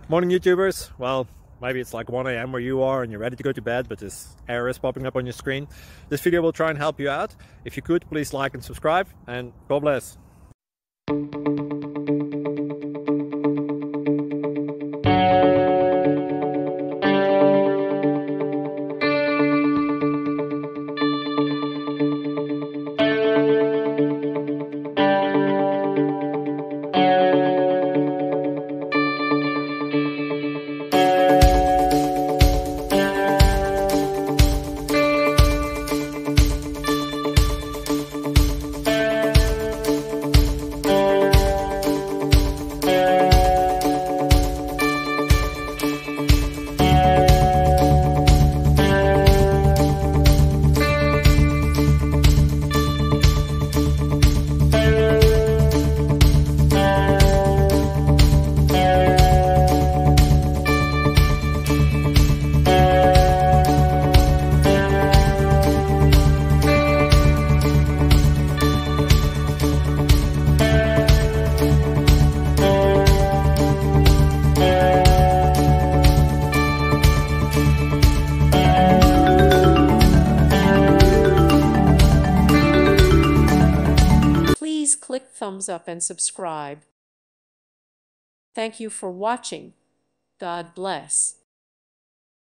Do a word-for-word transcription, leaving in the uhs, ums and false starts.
Morning YouTubers. Well, maybe it's like one A M where you are and you're ready to go to bed, but this error is popping up on your screen. This video will try and help you out. If you could, please like and subscribe, and God bless. Please click thumbs up and subscribe. Thank you for watching. God bless.